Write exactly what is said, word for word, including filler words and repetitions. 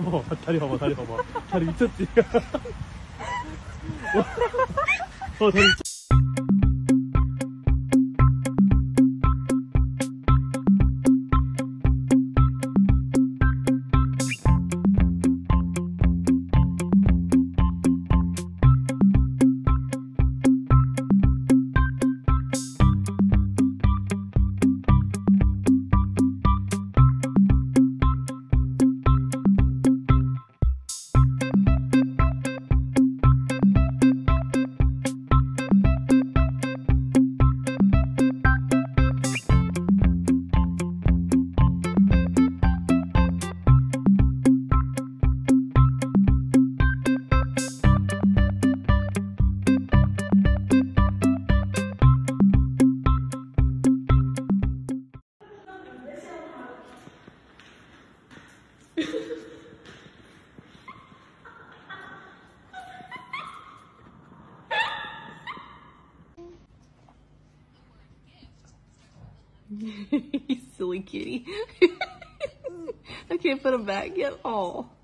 봐봐, 다리 봐봐, 다리 봐봐. 다리 미쳤지? 어, 다리 미쳤 You silly kitty. I can't put him back yet. Oh.